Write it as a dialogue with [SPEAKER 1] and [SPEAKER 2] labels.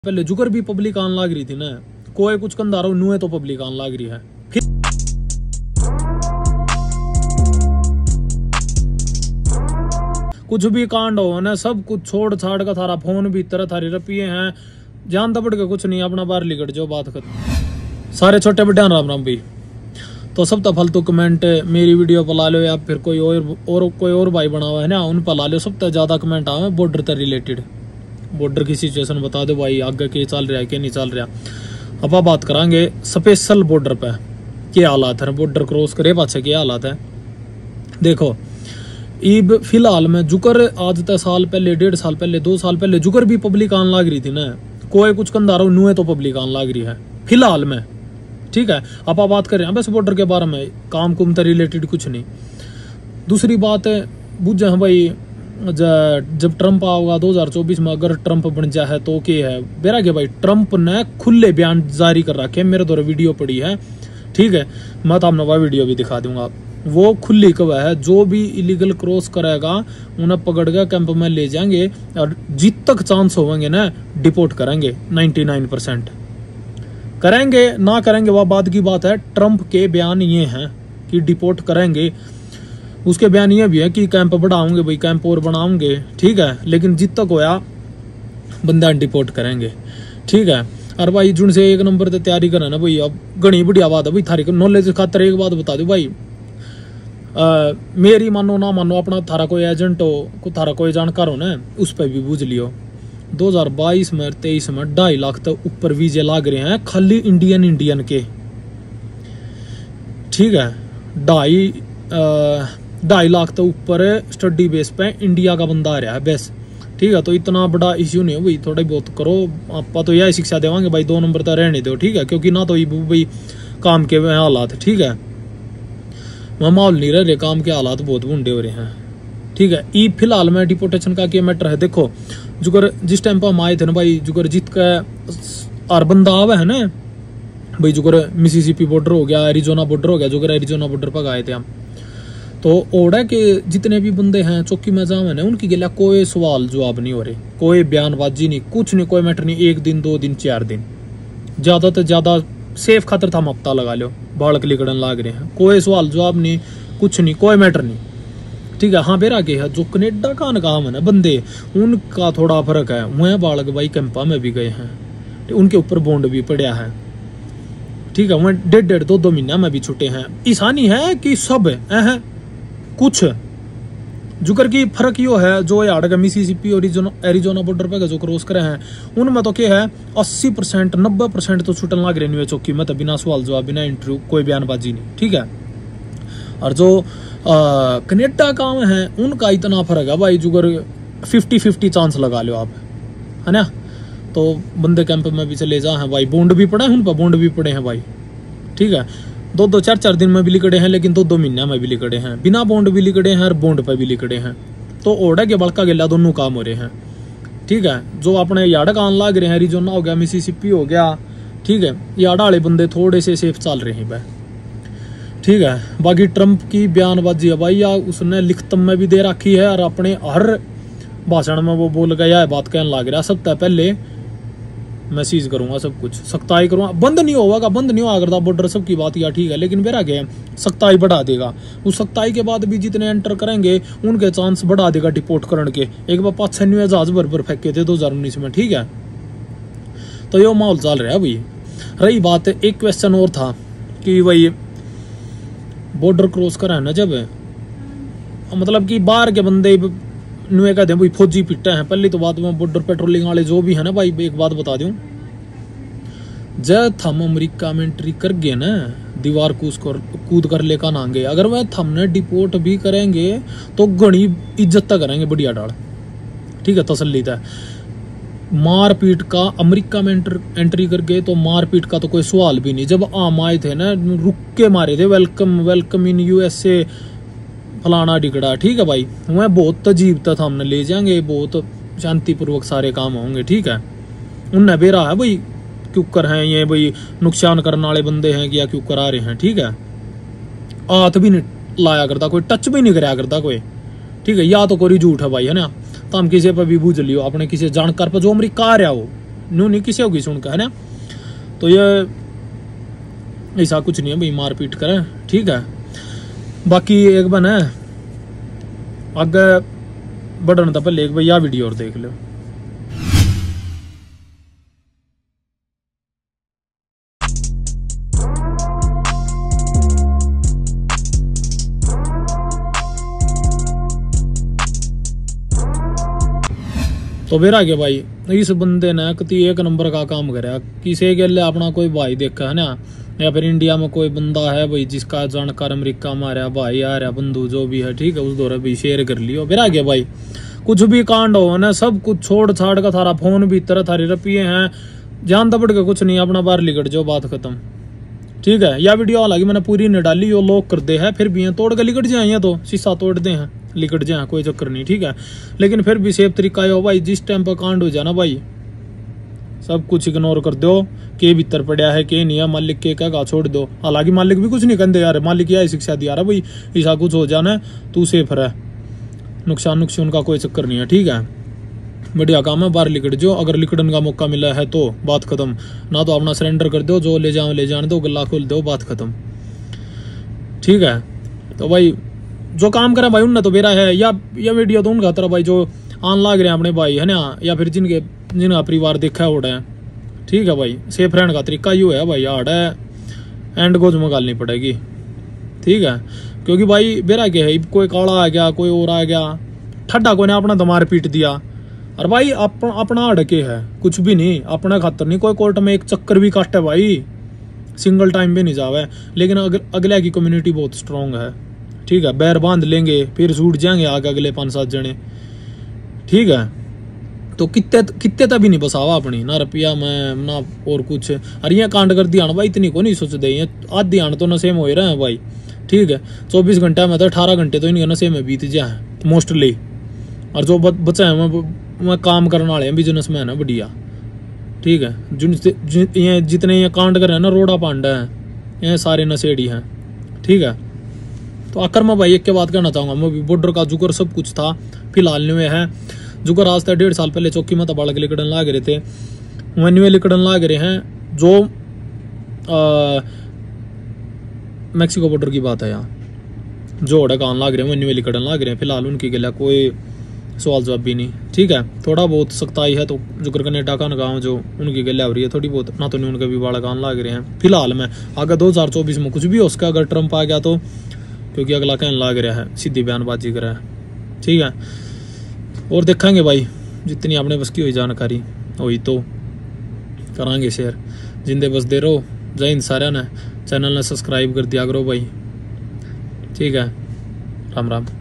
[SPEAKER 1] पहले जुकर भी पब्लिक आन लाग रही थी ना, कोई कुछ कंधारो नुए तो पब्लिक आन लाग रही है। फिर कुछ भी कांड हो ना, सब कुछ छोड़ छाड़ का थारा फोन भी तरह थारी रपिए हैं, जान दबड़ के कुछ नहीं, अपना बाहर लिकट जो बात कर। सारे छोटे बड़े राम राम भाई। तो सब तो फालतू कमेंट मेरी वीडियो पर ला लो या फिर कोई और भाई बना हुआ है ना, उन पर ला लो। सब तो ज्यादा कमेंट आवे बॉर्डर से रिलेटेड, बॉर्डर की सिचुएशन बता दो भाई, आगे क्या चल रहा है क्या नहीं चल रहा। अब आप बात करांगे स्पेशल बॉर्डर पे क्या हालात है, बॉर्डर क्रॉस करे पाछे क्या हालात है। देखो इब फिलहाल में जुकर आज तक साल पहले, 1.5 साल पहले, 2 साल पहले जुकर भी पब्लिक आन लाग रही थी ना, कोई कुछ कंधारो नुए तो पब्लिक आन लाग रही है फिलहाल में। ठीक है, अब आप बात कर रहे हैं बस बॉर्डर के बारे में, काम कुम से रिलेटेड कुछ नहीं। दूसरी बात है बुझे हैं भाई, जब ट्रंप आओगा 2024 में, अगर ट्रंप बन जाए है तो क्या है बेरा के भाई। ट्रंप ने खुले बयान जारी कर रखे, मेरे द्वारा वीडियो पड़ी है, ठीक है, मैं तो आपने वह वीडियो भी दिखा दूंगा। वो खुली कब है, जो भी इलीगल क्रॉस करेगा उन्हें पकड़ के कैंप में ले जाएंगे और जित तक चांस होंगे ना डिपोर्ट करेंगे। 99% करेंगे, ना करेंगे वह बाद की बात है। ट्रंप के बयान ये हैं कि डिपोर्ट करेंगे, उसके बयान ये भी है कि कैंप बढ़ाओगे भाई, कैंप और बनाओगे, ठीक है, लेकिन जित तक होया बंदा डिपोर्ट करेंगे, ठीक है। और भाई जुन से 1 नंबर से तैयारी करें ना भाई, अब घनी बढ़िया बात है भाई। थारी नॉलेज खातर एक बात बता दो भाई, मेरी मानो ना मानो, अपना थारा कोई एजेंट हो, थारा कोई जानकार हो ना, उस पर भी बूझ लियो। 2022 में 23 में 2.5 लाख तक ऊपर वीजे लाग रहे हैं खाली इंडियन के, ठीक है। 2.5 लाख तो ऊपर स्टडी बेस पे इंडिया का बंदा आ रहा है बस, ठीक है। तो इतना बड़ा इश्यू नहीं है भाई, थोड़ा बहुत करो। आप तो यही शिक्षा देवांगे भाई, 2 नंबर तक रहने दो, ठीक है, क्योंकि ना तो ये भाई काम के हालात, ठीक है, वहाँ माहौल नहीं रह रहे, काम के हालात बहुत बूढ़े हो रहे हैं, ठीक है। ई फिलहाल में डिपोर्टेशन का क्या मैटर है। देखो जुगर जिस टाइम पर हम आए थे ना भाई, जुगर जीत का और बंदा आवा है ना भाई, जुगर मिसिसिपी बॉर्डर हो गया, एरिजोना बॉर्डर हो गया, जुगर एरिजोना बॉर्डर पर आए थे हम। तो ओडा के जितने भी बंदे हैं चौकी में जावे ना, उनकी गिला कोई सवाल जवाब नहीं हो रहे, कोई बयानबाजी नहीं, कुछ नहीं, कोई मैटर नहीं। 1 दिन 2 दिन 4 दिन ज्यादा से ज्यादा सेफ खातर था, हम हफ्ता लगा लो, बालक लिकड़न लाग रहे हैं, कोई सवाल जवाब नहीं, कुछ नहीं, कोई मैटर नहीं, ठीक है। हाँ बेरा के है जो कनेडा का काम है ना बंदे, उनका थोड़ा फर्क है। वह बालक भाई कैंपा में भी गए हैं, उनके ऊपर बॉन्ड भी पड़ा है, ठीक है। वह 1.5 2 महीना में भी छुटे हैं। ईसानी है कि सब है कुछ जुकर की फर्क यो है, जो यार मिसिसिपी और एरिजोना बॉर्डर पे जो क्रॉस करे हैं, उनमें तो क्या है 80% 90% तो छुटन लाग रहे चौकी में, तो बिना सवाल जवाब, बिना इंटरव्यू, कोई बयानबाजी नहीं, ठीक है। और जो कनेडा काम है उनका इतना फर्क है भाई, जुगर 50-50 चांस लगा लो आप, है ना। तो बंदे कैंप में भी चले जा हैं भाई, बॉन्ड भी पड़े हैं उन पर, बॉन्ड भी पड़े हैं भाई, ठीक है। 2-2 4-4 दिन में भी लिकड़े हैं, लेकिन 2-2 महीने में भी लिकड़े हैं, बिना बॉन्ड भी लिकड़े हैं और बॉन्ड पे भी लिकड़े हैं। तो ओडा के बड़का गिला दोनों काम हो रहे हैं, ठीक है। जो अपने यार्ड का आन लाग रहे हैं, एरिजोना हो गया, मिसिसिपी हो गया, ठीक है, यार्ड वाले बंदे थोड़े से सेफ चल रहे हैं भाई, ठीक है। बाकी ट्रंप की बयानबाजी है भाई, या उसने लिखत में भी दे रखी है और अपने हर भाषण में वो बोल गया है, बात कहने लग रहा। सबसे पहले मैसेज करूंगा, सब कुछ सख्ताई करूंगा, बंद नहीं होगा, बंद नहीं हुआ करता बॉर्डर, सबकी बात या ठीक है, लेकिन मेरा क्या सख्ताई बढ़ा देगा। उस सख्ताई के बाद भी जितने एंटर करेंगे उनके चांस बढ़ा देगा डिपोर्ट करने के। एक बार 5-6 जहाज भर फेंके थे 2019 में, ठीक है। तो ये माहौल चल रहा है भाई। रही बात, एक क्वेश्चन और था कि भाई बॉर्डर क्रॉस करा है ना, जब मतलब कि बाहर के बंदे नुए कहते हैं भाई फौजी पिट्टा है। पहली तो बात में बॉर्डर पेट्रोलिंग वाले जो भी है ना भाई, एक बात बता दूं, जब थम अमेरिका में एंट्री कर गए ना, दीवार कूद कर लेकर आएंगे, अगर वह थमने डिपोर्ट भी करेंगे तो घनी इज्जत तक करेंगे, बढ़िया डाल, ठीक है, तसल्ली था। मारपीट का अमेरिका में एंट्री कर गए तो मारपीट का तो कोई सवाल भी नहीं। जब आम आए थे ना, रुक के मारे थे, वेलकम इन यूएसए फलाना डिगड़ा, ठीक है भाई। वह बहुत तजीब था, हमने ले जाएंगे, बहुत शांतिपूर्वक सारे काम होंगे, ठीक है। उनने बेरा है भाई क्यों कर हैं ये भाई, नुकसान करने वाले बंदे हैं या क्यों करा रहे हैं, ठीक है। हाथ भी नहीं लाया करता कोई, टच भी नहीं कराया करता कोई, ठीक है। या तो कोई झूठ है भाई, है ना। तो हम किसी पर भी बूझ लियो, अपने किसी जानकार पर जो अमेरिका आ रहा हो, न्यू नहीं किसी होगी सुन का, है ना। तो ये ऐसा कुछ नहीं है भाई, मारपीट करें, ठीक है। बाकी एक बन है आगे बढ़ने तो पहले एक भाई यह वीडियो और देख लो। तो फिर आगे भाई इस बंदे ने कति एक नंबर का काम कराया, किसी के लिए अपना कोई भाई देखा है ना, या फिर इंडिया में कोई बंदा है भाई जिसका जानकार अमेरिका में आ रहा भाई आ रहा बंधु जो भी है, ठीक है, उस दौरे भी शेयर कर लियो। फिर आगे भाई कुछ भी कांड हो ना, सब कुछ छोड़ छाड़ का थारा फोन भी तरह थारी रपिए हैं, जान दबड़ के कुछ नहीं, अपना बाहर लिकट जाओ, बात खत्म, ठीक है। या वीडियो हालांकि मैंने पूरी नहीं डाली, यो लोग कर दे है, फिर भी हैं तोड़ के लिकट जाए, तो शीशा तोड़ दे हैं लिकट जाए, कोई चक्कर नहीं, ठीक है। लेकिन फिर भी सेफ तरीका हो भाई, जिस टाइम पर कांड हो जाना भाई सब कुछ इग्नोर कर दो, के भीतर पड़ा है के नहीं है, मालिक के कहेगा छोड़ दो। हालांकि मालिक भी कुछ नहीं कहते यार, मालिक यह शिक्षा दिया रहा भाई ऐसा कुछ हो जाना तू सेफ रह, नुकसान का कोई चक्कर नहीं है, ठीक है। बढ़िया काम है, बाहर लिकट जो, अगर लिकड़न का मौका मिला है तो बात खत्म, ना तो अपना सरेंडर कर दो, जो ले जाने दो, गला खोल दो, बात खत्म, ठीक है। तो भाई जो काम करे भाई उनने तो बेरा है, या वीडियो तो उनका तरह भाई जो आन लाग रहे हैं अपने भाई, है ना, या फिर जिनका परिवार देखा है, ठीक है भाई। सेफ रहने का तरीका यू है भाई, हार्ड है एंड गोज में गालनी पड़ेगी, ठीक है। क्योंकि भाई बेरा क्या है, कोई काला आ गया, कोई और आ गया, ठड्डा को ने अपना दमार पीट दिया, और भाई अपना अड़के है, कुछ भी नहीं, अपना खातर नहीं कोई कोर्ट में एक चक्कर भी काटे भाई, सिंगल टाइम भी नहीं जावे। लेकिन अगले की कम्युनिटी बहुत स्ट्रांग है, ठीक है, बैर बांध लेंगे फिर छूट जाएंगे आगे अगले 5-7 जने, ठीक है। तो कितने तभी नहीं बसावा अपनी, ना रुपया में ना और कुछ, अरे ये कांड कर दिया भाई, इतनी को नहीं सोच दे, आधी आन तो नशे में हो रहे हैं भाई, ठीक है। 24 घंटे में तो 18 घंटे तो इनके नशे में बीत जाए मोस्टली, और जो बच्चे हैं मैं काम करने वाले हैं, बिजनेसमैन है बढ़िया, ठीक है। जितने ये कांड कर रहे हैं ना, रोड़ा पांडा है, ये सारे नशेड़ी हैं, ठीक है। तो आखिर में भाई एक के बात कहना चाहूंगा, मैं बॉर्डर का जुकर सब कुछ था, फिलहाल में है जुकर, आज तक 1.5 साल पहले चौकी में तबाड़ के लिकड़न लाग रहे थे, वन्यू लिकड़न लाग रहे हैं, जो मैक्सिको बॉर्डर की बात है यहाँ, जो कान लाग रहे हैं वन्यू लिकड़न लाग रहे हैं, फिलहाल उनकी गला कोई सवाल जवाब भी नहीं, ठीक है। थोड़ा बहुत सख्ताई है तो जुकर कनेडा का गाँव जो उनकी गला हो रही है थोड़ी बहुत, ना तो नहीं उनके भी बाड़ा कान लाग रहे हैं फिलहाल में। अगर 2024 में कुछ भी हो उसका, अगर ट्रंप आ गया तो, क्योंकि अगला कहने लाग रहा है, सीधी बयानबाजी कर रहा है, ठीक है। और देखेंगे भाई जितनी आपने बस की हुई जानकारी हुई तो करांगे शेयर, जिंदे बस दे रहो। जय हिंद सारे ने, चैनल ने सब्सक्राइब कर दिया करो भाई, ठीक है। राम राम।